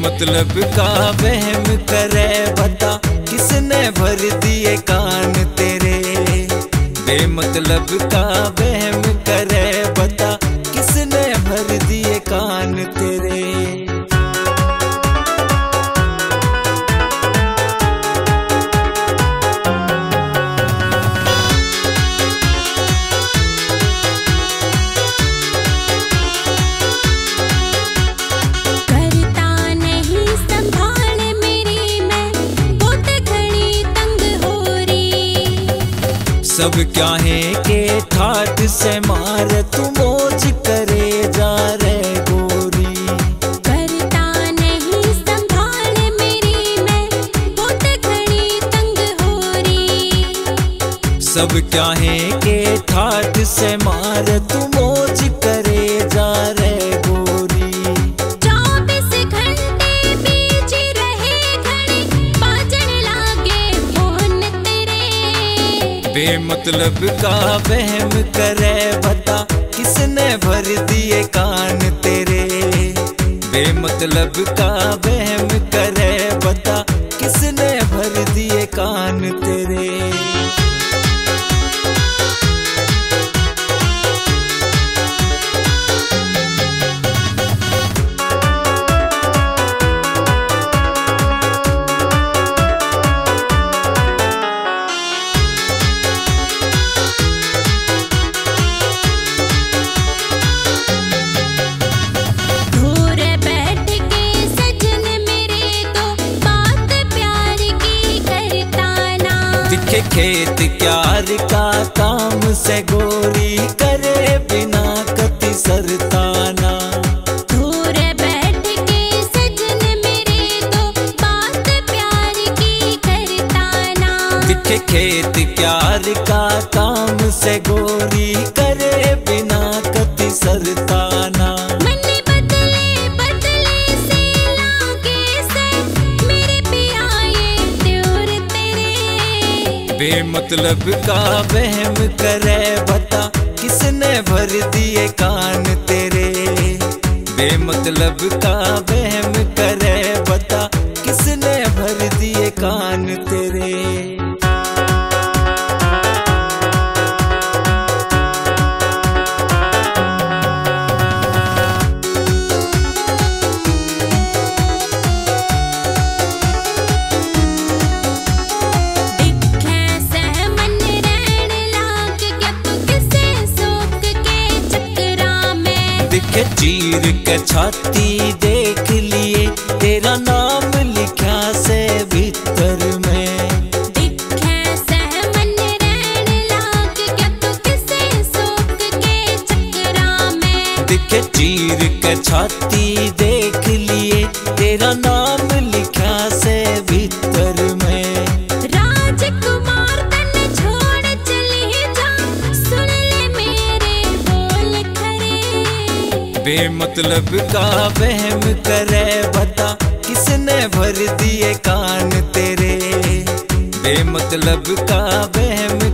बेमतलब का वहम करे बता, किसने भर दिए कान तेरे। बेमतलब का वहम करे बता, किसने भर दिए कान तेरे। सब क्या है के ठाठ से मार, तू मौज करे जा रे गोरी। करता नहीं संभाल मेरी मैं, बहुत घड़ी तंग हो रही। सब क्या है के ठाठ से मार, तू मौज करे जा रे गोरी। 24 घंटे बीच रहे घड़ी, बाजन लागे फोन तेरे। बेमतलब का वहम करे बता, किसने भर दिए कान तेरे। बेमतलब का वहम करे बता, किसने भर दिए कान तेरे। दिखे खेत क्यार का काम से गोरी, करे बिना कति सरताना। दूर बैठ के सजन मेरे तो बात प्यार की करताना। दिखे खेत क्यार का काम से गोरी, करे बिना कति सरताना। बेमतलब का वहम करे बता, किसने भर दिए कान तेरे। बेमतलब का वहम करे बता, किसने भर दिए कान तेरे। दिखे चीर के छाती देख लिए, तेरा नाम लिखा से भीतर में। दिखे सहमन रहन लाग क्या तू किसे सोख के चक्रा में। दिखे चीर के छाती देख लिए, तेरा नाम लिखा से भीतर में। राजकुमार तन छोड़ चली जा, सुन ले मेरे बोल खरे। बेमतलब का वहम करे बता, किसने भर दिए कान तेरे। बेमतलब का वहम